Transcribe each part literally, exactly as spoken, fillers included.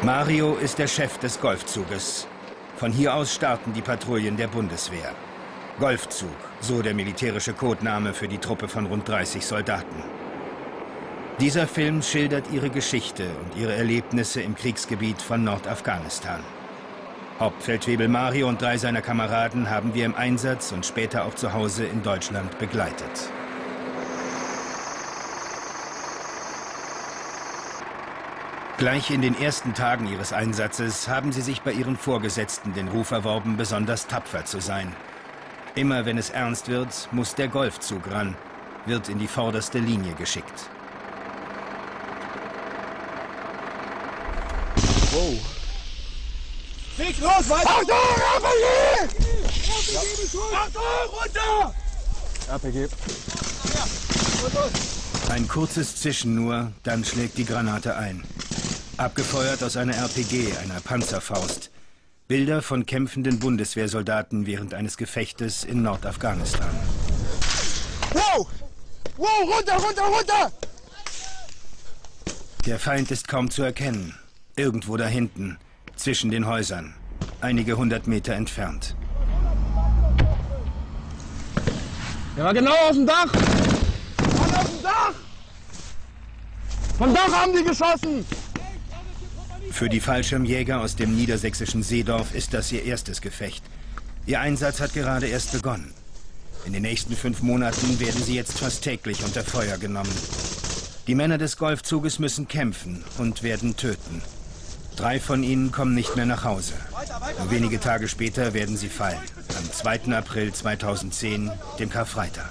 Mario ist der Chef des Golfzuges. Von hier aus starten die Patrouillen der Bundeswehr. Golfzug, so der militärische Codename für die Truppe von rund dreißig Soldaten. Dieser Film schildert ihre Geschichte und ihre Erlebnisse im Kriegsgebiet von Nordafghanistan. Hauptfeldwebel Mario und drei seiner Kameraden haben wir im Einsatz und später auch zu Hause in Deutschland begleitet. Gleich in den ersten Tagen ihres Einsatzes haben sie sich bei ihren Vorgesetzten den Ruf erworben, besonders tapfer zu sein. Immer wenn es ernst wird, muss der Golfzug ran, wird in die vorderste Linie geschickt. Wow. Weg los, weiter! Achtung, R P G! Ja. Achtung, runter! R P G. Ja. Und los. Ein kurzes Zischen nur, dann schlägt die Granate ein. Abgefeuert aus einer R P G, einer Panzerfaust. Bilder von kämpfenden Bundeswehrsoldaten während eines Gefechtes in Nordafghanistan. Wow! Wow, runter, runter, runter! Der Feind ist kaum zu erkennen. Irgendwo da hinten, zwischen den Häusern, einige hundert Meter entfernt. Der war genau auf dem Dach! Mann, auf dem Dach! Vom Dach haben die geschossen! Für die Fallschirmjäger aus dem niedersächsischen Seedorf ist das ihr erstes Gefecht. Ihr Einsatz hat gerade erst begonnen. In den nächsten fünf Monaten werden sie jetzt fast täglich unter Feuer genommen. Die Männer des Golfzuges müssen kämpfen und werden töten. Drei von ihnen kommen nicht mehr nach Hause. Nur wenige Tage später werden sie fallen. Am zweiten April zweitausendzehn, dem Karfreitag.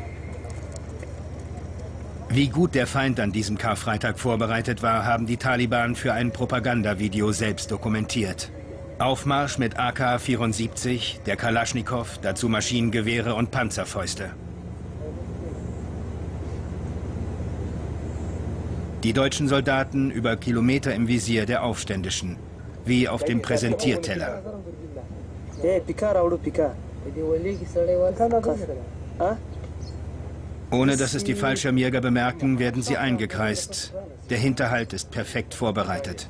Wie gut der Feind an diesem Karfreitag vorbereitet war, haben die Taliban für ein Propagandavideo selbst dokumentiert. Aufmarsch mit A K vierundsiebzig, der Kalaschnikow, dazu Maschinengewehre und Panzerfäuste. Die deutschen Soldaten über Kilometer im Visier der Aufständischen, wie auf dem Präsentierteller. Ohne dass es die Fallschirmjäger bemerken, werden sie eingekreist. Der Hinterhalt ist perfekt vorbereitet.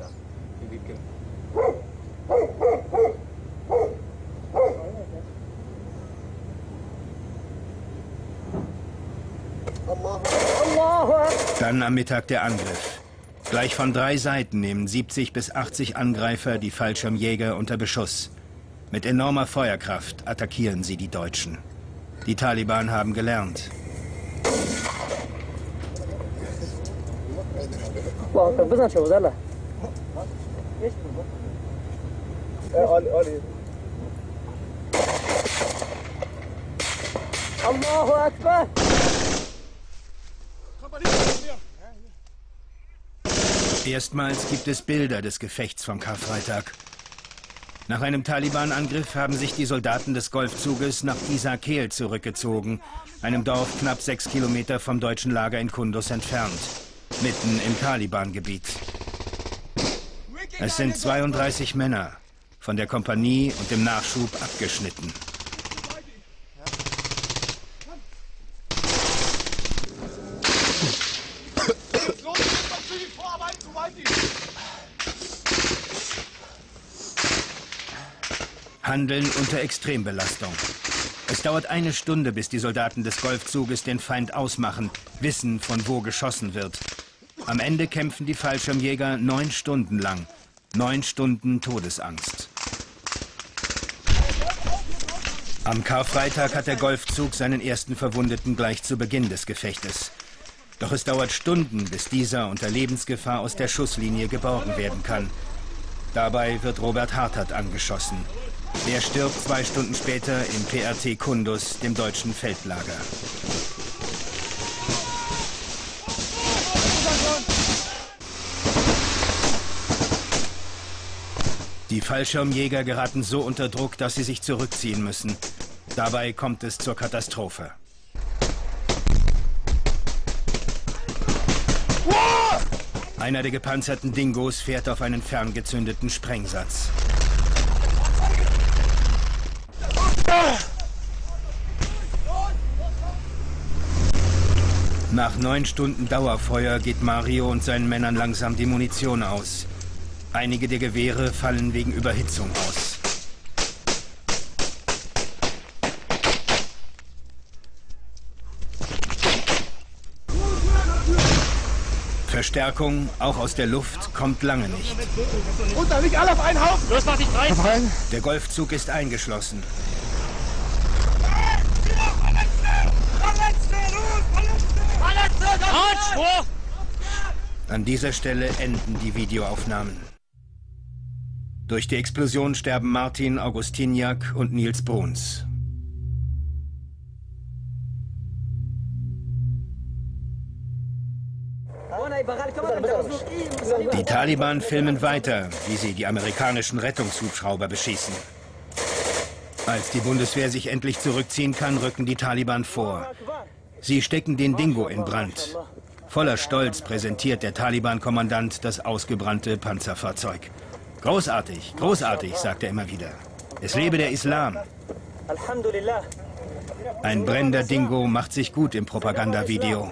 Dann am Mittag der Angriff. Gleich von drei Seiten nehmen siebzig bis achtzig Angreifer die Fallschirmjäger unter Beschuss. Mit enormer Feuerkraft attackieren sie die Deutschen. Die Taliban haben gelernt. Allahu Akbar! Erstmals gibt es Bilder des Gefechts vom Karfreitag. Nach einem Taliban-Angriff haben sich die Soldaten des Golfzuges nach Isakeel zurückgezogen, einem Dorf knapp sechs Kilometer vom deutschen Lager in Kunduz entfernt, mitten im Taliban-Gebiet. Es sind zweiunddreißig Männer, von der Kompanie und dem Nachschub abgeschnitten. Handeln unter Extrembelastung. Es dauert eine Stunde, bis die Soldaten des Golfzuges den Feind ausmachen, wissen, von wo geschossen wird. Am Ende kämpfen die Fallschirmjäger neun Stunden lang. Neun Stunden Todesangst. Am Karfreitag hat der Golfzug seinen ersten Verwundeten gleich zu Beginn des Gefechtes. Doch es dauert Stunden, bis dieser unter Lebensgefahr aus der Schusslinie geborgen werden kann. Dabei wird Robert Hartert angeschossen. Er stirbt zwei Stunden später im P R T Kunduz, dem deutschen Feldlager. Die Fallschirmjäger geraten so unter Druck, dass sie sich zurückziehen müssen. Dabei kommt es zur Katastrophe. Einer der gepanzerten Dingos fährt auf einen ferngezündeten Sprengsatz. Nach neun Stunden Dauerfeuer geht Mario und seinen Männern langsam die Munition aus. Einige der Gewehre fallen wegen Überhitzung aus. Verstärkung, auch aus der Luft, kommt lange nicht. Runter, nicht alle auf einen Haufen! Los, mach dich frei! Der Golfzug ist eingeschlossen. An dieser Stelle enden die Videoaufnahmen. Durch die Explosion sterben Martin Augustiniak und Niels Bruns. Die Taliban filmen weiter, wie sie die amerikanischen Rettungshubschrauber beschießen. Als die Bundeswehr sich endlich zurückziehen kann, rücken die Taliban vor. Sie stecken den Dingo in Brand. Voller Stolz präsentiert der Taliban-Kommandant das ausgebrannte Panzerfahrzeug. Großartig, großartig, sagt er immer wieder. Es lebe der Islam. Ein brennender Dingo macht sich gut im Propagandavideo.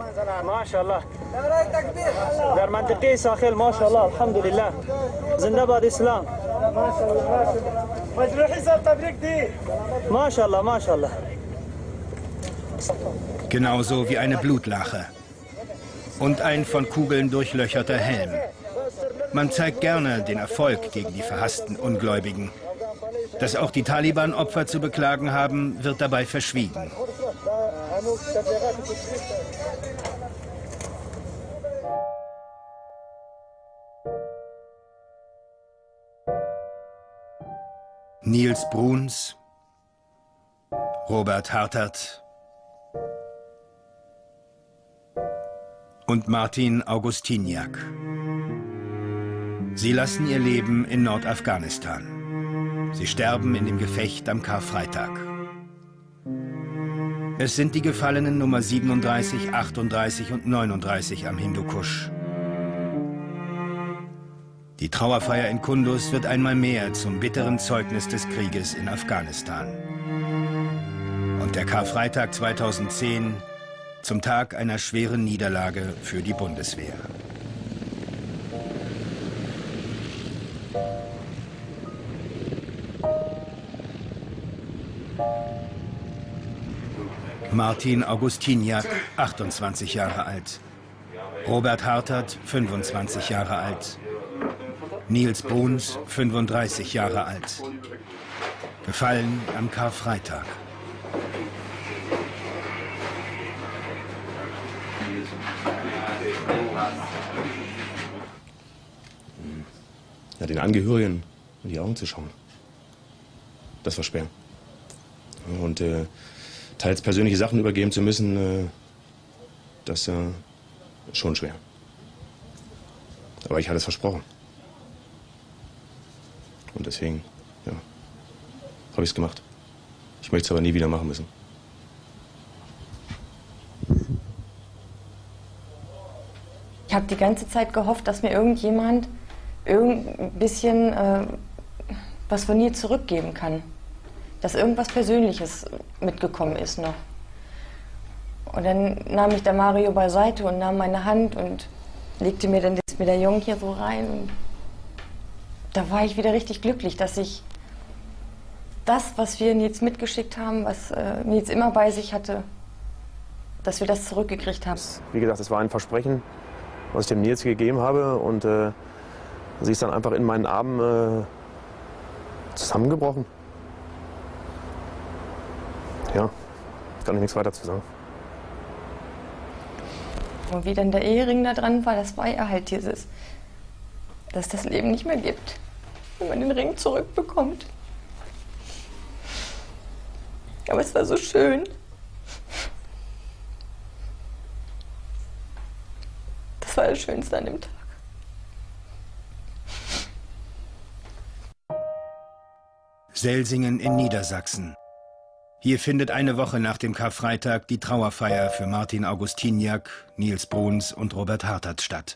Genauso wie eine Blutlache. Und ein von Kugeln durchlöcherter Helm. Man zeigt gerne den Erfolg gegen die verhassten Ungläubigen. Dass auch die Taliban Opfer zu beklagen haben, wird dabei verschwiegen. Niels Bruns, Robert Hartert und Martin Augustiniak. Sie lassen ihr Leben in Nordafghanistan. Sie sterben in dem Gefecht am Karfreitag. Es sind die Gefallenen Nummer siebenunddreißig, achtunddreißig und neununddreißig am Hindukusch. Die Trauerfeier in Kunduz wird einmal mehr zum bitteren Zeugnis des Krieges in Afghanistan. Und der Karfreitag zweitausendzehn zum Tag einer schweren Niederlage für die Bundeswehr. Martin Augustiniak, achtundzwanzig Jahre alt. Robert Hartert, fünfundzwanzig Jahre alt. Niels Bruns, fünfunddreißig Jahre alt. Gefallen am Karfreitag. Ja, den Angehörigen in die Augen zu schauen. Das war schwer. Und äh, teils persönliche Sachen übergeben zu müssen, äh, das äh, ist schon schwer. Aber ich hatte es versprochen. Und deswegen, ja, habe ich es gemacht. Ich möchte es aber nie wieder machen müssen. Ich habe die ganze Zeit gehofft, dass mir irgendjemand irgendein bisschen äh, was von ihr zurückgeben kann. Dass irgendwas Persönliches mitgekommen ist noch. Und dann nahm mich der Mario beiseite und nahm meine Hand und legte mir dann das Medaillon hier so rein. Und da war ich wieder richtig glücklich, dass ich das, was wir Nils mitgeschickt haben, was äh, Nils immer bei sich hatte, dass wir das zurückgekriegt haben. Wie gesagt, es war ein Versprechen, was ich dem Nils gegeben habe, und äh, sie ist dann einfach in meinen Armen äh, zusammengebrochen. Ja, kann ich nichts weiter zu sagen. Und wie dann der Ehering da dran war, das war ja halt dieses, dass das Leben nicht mehr gibt, wenn man den Ring zurückbekommt. Aber es war so schön. Das war das Schönste an dem Tag. Selsingen in Niedersachsen. Hier findet eine Woche nach dem Karfreitag die Trauerfeier für Martin Augustiniak, Niels Bruns und Robert Hartert statt.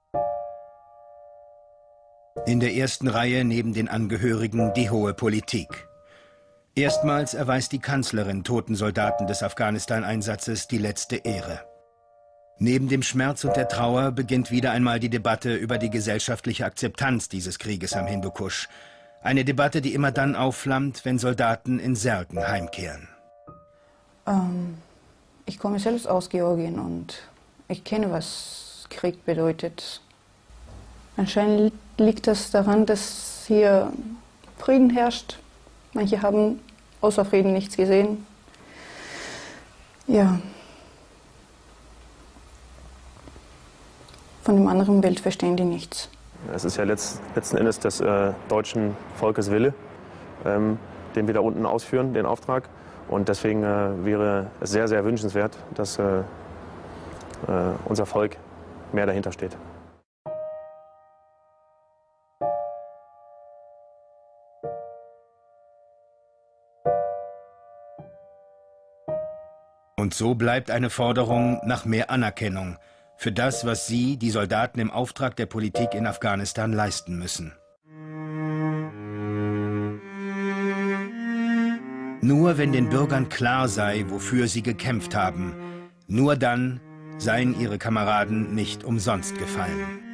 In der ersten Reihe neben den Angehörigen die hohe Politik. Erstmals erweist die Kanzlerin toten Soldaten des Afghanistan-Einsatzes die letzte Ehre. Neben dem Schmerz und der Trauer beginnt wieder einmal die Debatte über die gesellschaftliche Akzeptanz dieses Krieges am Hindukusch. Eine Debatte, die immer dann aufflammt, wenn Soldaten in Särgen heimkehren. Ähm, ich komme selbst aus Georgien und ich kenne, was Krieg bedeutet. Anscheinend liegt das daran, dass hier Frieden herrscht. Manche haben außer Frieden nichts gesehen. Ja. Von dem anderen Bild verstehen die nichts. Es ist ja letzt, letzten Endes des äh, deutschen Volkes Wille, ähm, den wir da unten ausführen, den Auftrag. Und deswegen äh, wäre es sehr, sehr wünschenswert, dass äh, äh, unser Volk mehr dahinter steht. Und so bleibt eine Forderung nach mehr Anerkennung für das, was sie, die Soldaten im Auftrag der Politik in Afghanistan, leisten müssen. Nur wenn den Bürgern klar sei, wofür sie gekämpft haben, nur dann seien ihre Kameraden nicht umsonst gefallen.